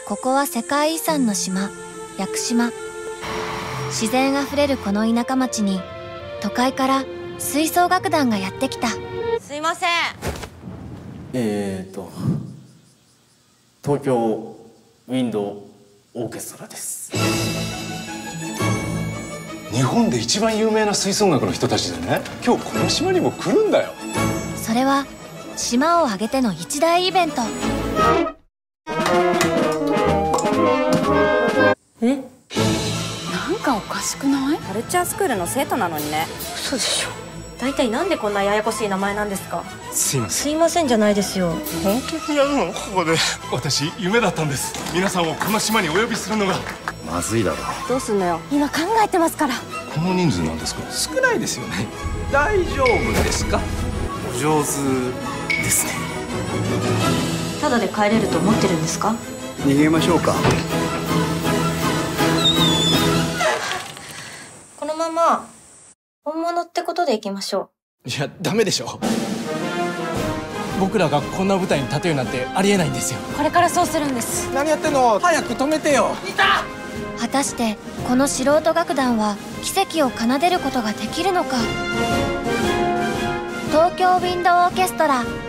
ここは世界遺産の島、屋久島。自然あふれるこの田舎町に、都会から吹奏楽団がやってきた。 すいません。 東京ウィンドオーケストラです。 日本で一番有名な吹奏楽の人たちでね、今日この島にも来るんだよ。 それは島を挙げての一大イベント。 え？ なんかおかしくない？ カルチャースクールの生徒なのにね。 嘘でしょ。 大体なんでこんなややこしい名前なんですか？ すいません。 すいませんじゃないですよ。 本当にやるのここで。私夢だったんです。皆さんをこの島にお呼びするのが。 まずいだろ。 どうすんのよ。 今考えてますから。 この人数なんですか？ 少ないですよね。大丈夫ですか？ お上手ですね。 ただで帰れると思ってるんですか？ 逃げましょうか。 このまま本物ってことでいきましょいや、ダメでしょ。僕らがこんな舞台に立てるなんてありえないんですよ。 これからそうするんです。 何やってんの？早く止めてよ。 果たしてこの素人楽団は奇跡を奏でることができるのか。東京ウィンドオーケストラ